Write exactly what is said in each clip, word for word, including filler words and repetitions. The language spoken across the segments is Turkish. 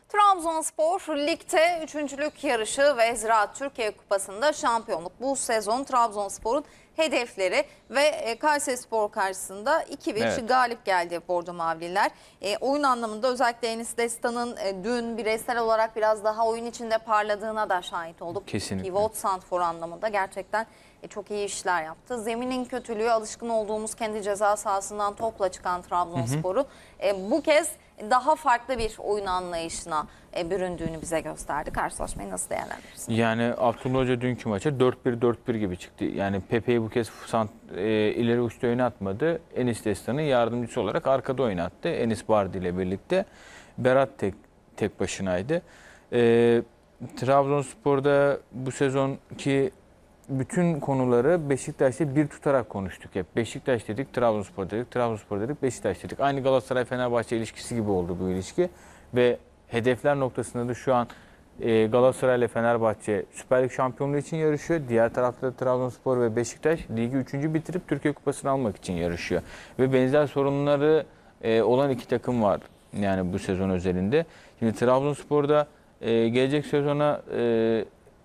Trabzonspor ligde üçüncülük yarışı ve Ziraat Türkiye Kupası'nda şampiyonluk. Bu sezon Trabzonspor'un hedefleri ve Kayserispor karşısında iki bir Evet. galip geldi Bordo Mavililer. E, oyun anlamında özellikle Enis Destan'ın e, dün bireysel olarak biraz daha oyun içinde parladığına da şahit olduk. Kesinlikle. Pivot santfor anlamında gerçekten e, çok iyi işler yaptı. Zeminin kötülüğü, alışkın olduğumuz kendi ceza sahasından topla çıkan Trabzonspor'u e, bu kez daha farklı bir oyun anlayışına e, büründüğünü bize gösterdi. Karşılaşmayı nasıl değerlendirirsin? Yani Abdullah Hoca dünkü maça dört bir dört bir gibi çıktı. Yani Pepe'yi bu kez sant, e, ileri uçta oynatmadı. Enis Destan'ın yardımcısı olarak arkada oynattı. Enis Bardi ile birlikte. Berat tek tek başınaydı. E, Trabzonspor'da bu sezonki bütün konuları Beşiktaş'ta bir tutarak konuştuk hep. Beşiktaş dedik, Trabzonspor dedik, Trabzonspor dedik, Beşiktaş dedik. Aynı Galatasaray-Fenerbahçe ilişkisi gibi oldu bu ilişki. Ve hedefler noktasında da şu an e, Galatasaray ile Fenerbahçe Süper Lig şampiyonluğu için yarışıyor. Diğer tarafta da Trabzonspor ve Beşiktaş ligi üçüncü bitirip Türkiye Kupası'nı almak için yarışıyor. Ve benzer sorunları e, olan iki takım var yani bu sezon özelinde. Şimdi Trabzonspor'da e, gelecek sezona e,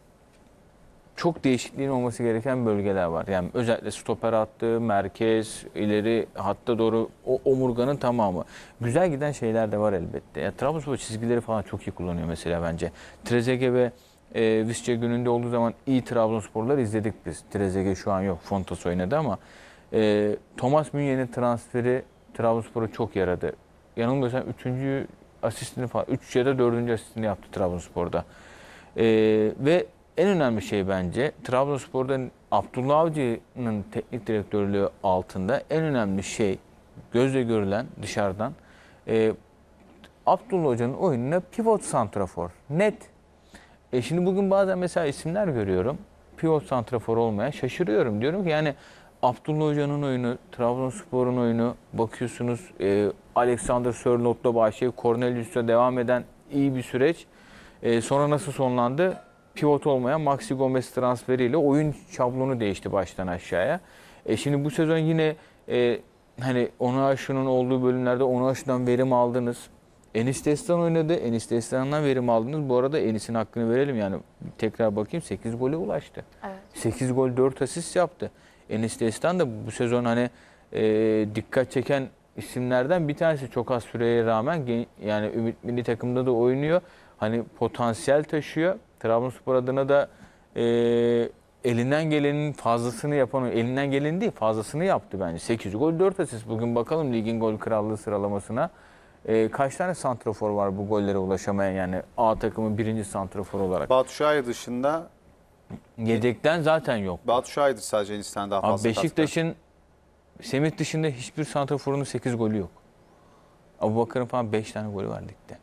çok değişikliğin olması gereken bölgeler var. Yani özellikle stoper hattı, merkez, ileri hatta doğru o omurganın tamamı. Güzel giden şeyler de var elbette. Ya, Trabzonspor çizgileri falan çok iyi kullanıyor mesela bence. Trezeguet ve e, Visca gününde olduğu zaman iyi Trabzonsporlar izledik biz. Trezeguet şu an yok. Fontas oynadı ama e, Thomas Münye'nin transferi Trabzonspor'a çok yaradı. Yanılmıyorsam üçüncü asistini falan, üç ya da dördüncü asistini yaptı Trabzonspor'da. E, ve en önemli şey bence Trabzonspor'da Abdullah Avcı'nın teknik direktörlüğü altında en önemli şey gözle görülen dışarıdan e, Abdullah Hoca'nın oyununa pivot santrafor. Net. E şimdi bugün bazen mesela isimler görüyorum. Pivot santrafor olmaya şaşırıyorum. Diyorum ki yani Abdullah Hoca'nın oyunu, Trabzonspor'un oyunu bakıyorsunuz e, Alexander Sörlot'la başlayıp Cornelius'la devam eden iyi bir süreç. E, sonra nasıl sonlandı? Pivot olmayan Maxi Gomez transferiyle oyun şablonu değişti baştan aşağıya. E şimdi bu sezon yine e, hani Onuaşu'nun olduğu bölümlerde Onuaşu'dan verim aldınız. Enis Destan oynadı. Enis Destan'dan verim aldınız. Bu arada Enis'in hakkını verelim yani tekrar bakayım sekiz gole ulaştı. Evet. sekiz gol dört asist yaptı. Enis Destan da bu sezon hani e, dikkat çeken isimlerden bir tanesi, çok az süreye rağmen yani Ümit Milli Takım'da da oynuyor. Hani potansiyel taşıyor. Trabzonspor adına da e, elinden gelenin fazlasını yapan, elinden gelenin değil fazlasını yaptı bence. sekiz gol dört asist. Bugün bakalım ligin gol krallığı sıralamasına. E, kaç tane santrafor var bu gollere ulaşamayan, yani A takımın birinci santrafor olarak. Batu Şahin dışında Yedekten zaten yok. Batu Şahin'dir sadece Enis'ten daha fazla. Abi Beşiktaş'ın Semih dışında hiçbir santraforunun sekiz golü yok. Abubakar'ın falan beş tane golü var ligde.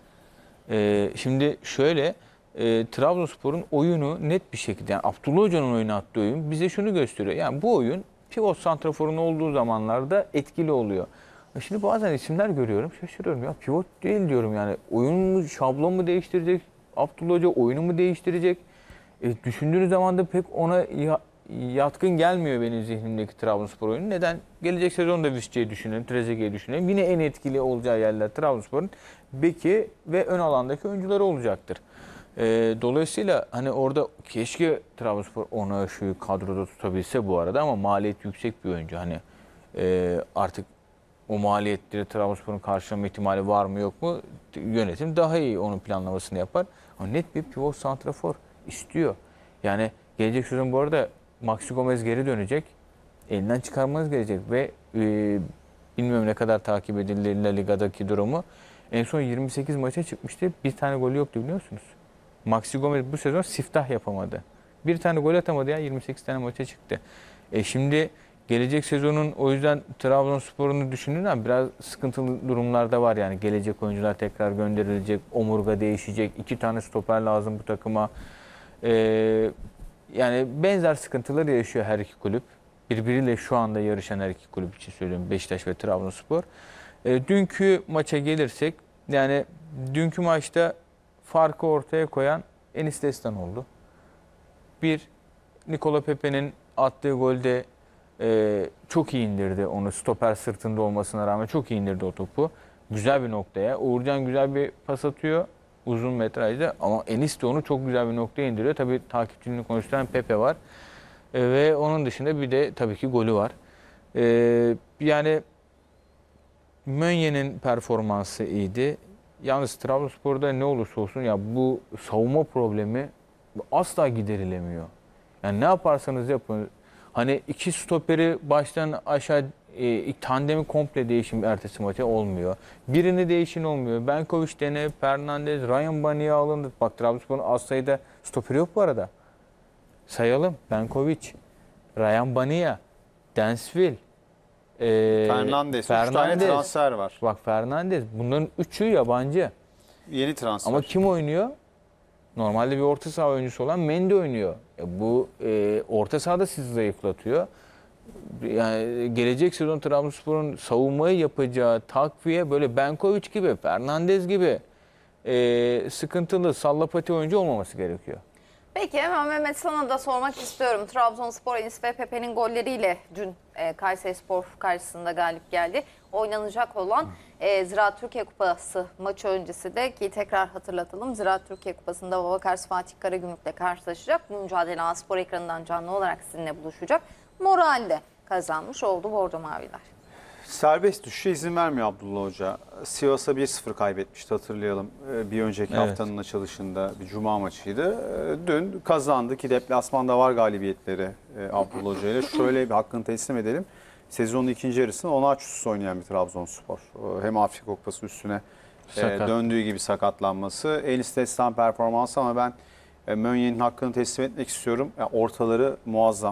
E, şimdi şöyle E, Trabzonspor'un oyunu net bir şekilde, yani Abdullah Hoca'nın oyunu attığı oyun bize şunu gösteriyor. Yani bu oyun pivot santraforun olduğu zamanlarda etkili oluyor. Şimdi bazen isimler görüyorum, şaşırıyorum ya, pivot değil diyorum yani. Oyun mu, şablon mu değiştirecek? Abdullah Hoca oyunu mu değiştirecek? E, düşündüğünüz zaman da pek ona ya, yatkın gelmiyor benim zihnimdeki Trabzonspor oyunu. Neden? Gelecek sezonda Visca'yı düşünelim, Trezeguet'i düşünelim. Yine en etkili olacağı yerler Trabzonspor'un beki ve ön alandaki oyuncuları olacaktır. E, dolayısıyla hani orada keşke Trabzonspor ona şu kadroda tutabilse bu arada, ama maliyet yüksek bir oyuncu. Hani e, artık o maliyetleri Trabzonspor'un karşılama ihtimali var mı yok mu? Yönetim daha iyi onun planlamasını yapar. Ama net bir pivot santrafor istiyor. Yani gelecek sezon bu arada Maxi Gomez geri dönecek. Elinden çıkarmanız gerekecek ve e, bilmiyorum ne kadar takip edildi La Liga'daki durumu. En son yirmi sekiz maça çıkmıştı. Bir tane golü yoktu biliyorsunuz. Maxi Gomez bu sezon siftah yapamadı. Bir tane gol atamadı ya, yirmi sekiz tane maça çıktı. E şimdi gelecek sezonun o yüzden Trabzonspor'unu düşündüğünde biraz sıkıntılı durumlarda var yani. Gelecek oyuncular tekrar gönderilecek, omurga değişecek, iki tane stoper lazım bu takıma. E, yani benzer sıkıntıları yaşıyor her iki kulüp. Birbiriyle şu anda yarışan her iki kulüp için söylüyorum, Beşiktaş ve Trabzonspor. E, dünkü maça gelirsek, yani dünkü maçta farkı ortaya koyan Enis Destan oldu. Bir, Nikola Pepe'nin attığı golde e, çok iyi indirdi onu. Stoper sırtında olmasına rağmen çok iyi indirdi o topu. Güzel bir noktaya. Uğurcan güzel bir pas atıyor. uzun metrajda ama Enis de onu çok güzel bir noktaya indiriyor. Tabii takipçinin konuşturan Pepe var. E, ve onun dışında bir de tabii ki golü var. E, yani Meunier'in performansı iyiydi. Yalnız Trabzonspor'da ne olursa olsun ya bu savunma problemi asla giderilemiyor. Yani ne yaparsanız yapın. Hani iki stoperi baştan aşağı e, tandemi komple değişim ertesi maça olmuyor. Birini değişin olmuyor. Benkovic dene, Fernandez, Ryan Baniya alındı. Bak Trabzonspor'un az sayıda stoperi yok bu arada. Sayalım. Benkovic, Ryan Baniya, Densville, e, Fernandez. Üç tane transfer var. Bak Fernandez. Bunların üçü yabancı. Yeni transfer. Ama kim oynuyor? Normalde bir orta saha oyuncusu olan Mendy oynuyor. E bu e, orta sahada sizi zayıflatıyor. Yani gelecek sezon Trabzonspor'un savunmayı yapacağı takviye böyle Benkovic gibi, Fernandez gibi e, sıkıntılı sallapati oyuncu olmaması gerekiyor. Peki hemen Mehmet sana da sormak istiyorum. Trabzonspor Enis ve Pepe'nin golleriyle dün e, Kayserispor karşısında galip geldi. Oynanacak olan e, Ziraat Türkiye Kupası maçı öncesi de ki tekrar hatırlatalım. Ziraat Türkiye Kupası'nda Babakars Fatih Karagümrük'le karşılaşacak. Bu mücadele A Spor ekranından canlı olarak sizinle buluşacak. Moralde kazanmış oldu Bordo Maviler. Serbest düşüşe izin vermiyor Abdullah Hoca. Sivas'a bir sıfır kaybetmişti hatırlayalım. Bir önceki Evet. haftanın açılışında bir cuma maçıydı. Dün kazandı ki deplasmanda var galibiyetleri Abdullah Hoca ile. Şöyle bir hakkını teslim edelim. Sezonun ikinci yarısında on açısız oynayan bir Trabzonspor. Hem Afrika Kupası üstüne Sakat. döndüğü gibi sakatlanması. Enis Destan performansı ama ben Meunier'in hakkını teslim etmek istiyorum. Yani ortaları muazzam.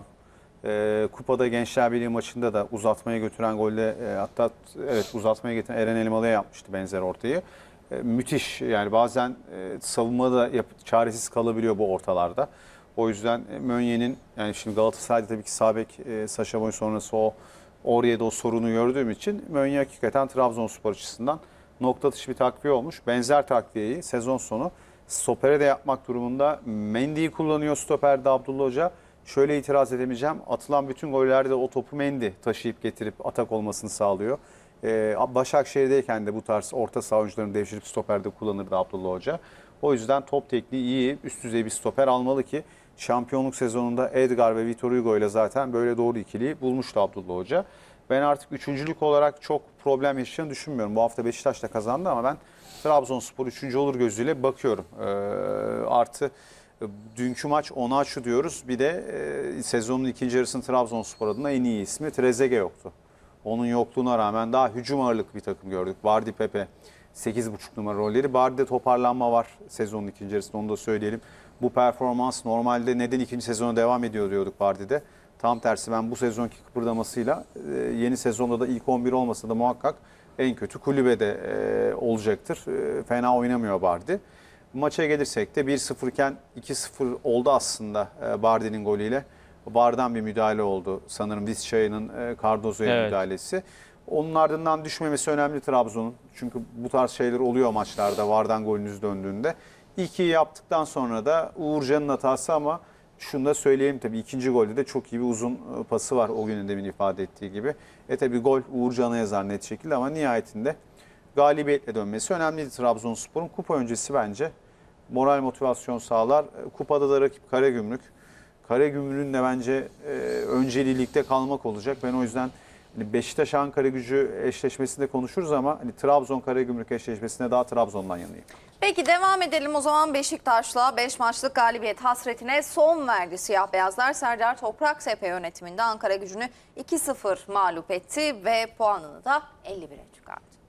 E, Kupada Gençler Birliği maçında da uzatmaya götüren golde e, hatta evet uzatmaya getiren Eren Elmalı'ya yapmıştı benzer ortayı. E, müthiş yani bazen e, savunmada yap, çaresiz kalabiliyor bu ortalarda. O yüzden e, Meunier'in yani şimdi Galatasaray'da tabii ki sağ bek e, Sacha Boey sonrası o oraya da o sorunu gördüğüm için Meunier hakikaten Trabzonspor açısından nokta atışı bir takviye olmuş. Benzer takviyeyi sezon sonu stopere de yapmak durumunda. Mendy'yi kullanıyor stoperde Abdullah Hoca. Şöyle itiraz edemeyeceğim. Atılan bütün gollerde o topu Mendy taşıyıp getirip atak olmasını sağlıyor. Ee, Başakşehir'deyken de bu tarz orta saha oyuncularını devşirip stoperde kullanırdı Abdullah Hoca. O yüzden top tekniği iyi, üst düzey bir stoper almalı ki şampiyonluk sezonunda Edgar ve Vitor Hugo ile zaten böyle doğru ikiliyi bulmuştu Abdullah Hoca. Ben artık üçüncülük olarak çok problem yaşayacağını düşünmüyorum. Bu hafta Beşiktaş da kazandı ama ben Trabzonspor üçüncü olur gözüyle bakıyorum. Ee, artı dünkü maç Onaçu diyoruz. Bir de e, sezonun ikinci yarısının Trabzonspor adına en iyi ismi Trezeguet yoktu. Onun yokluğuna rağmen daha hücum ağırlıklı bir takım gördük. Bardi, Pepe sekiz buçuk numara rolleri. Bardi'de toparlanma var sezonun ikinci yarısında, onu da söyleyelim. Bu performans normalde neden ikinci sezona devam ediyor diyorduk Bardi'de. Tam tersi ben bu sezonki kıpırdamasıyla e, yeni sezonda da ilk on bir olmasa da muhakkak en kötü kulübede e, olacaktır. E, fena oynamıyor Bardi. Maça gelirsek de bir sıfır iken iki sıfır oldu aslında Bardi'nin golüyle. Bar'dan bir müdahale oldu sanırım Vizcaya'nın Cardozo'ya evet. müdahalesi. Onun ardından düşmemesi önemli Trabzon'un. Çünkü bu tarz şeyler oluyor maçlarda Vardan golünüz döndüğünde. İkiyi yaptıktan sonra da Uğurcan'ın hatası ama şunu da söyleyeyim tabii ikinci golde de çok iyi bir uzun pası var o günün demin ifade ettiği gibi. E tabii gol Uğurcan'a yazar net şekilde ama nihayetinde galibiyetle dönmesi önemliydi Trabzonspor'un. Kupa öncesi bence moral motivasyon sağlar. Kupada da rakip Karagümrük. Karagümrük'ün de bence e, önceliği ligde kalmak olacak. Ben o yüzden hani Beşiktaş-Ankara Gücü eşleşmesinde konuşuruz ama hani Trabzon-Karagümrük eşleşmesinde daha Trabzon'dan yanayım. Peki devam edelim o zaman. Beşiktaş'la beş maçlık galibiyet hasretine son verdi siyah beyazlar. Serdar Topraktepe yönetiminde Ankara Gücü'nü iki sıfır mağlup etti ve puanını da elli bire çıkardı.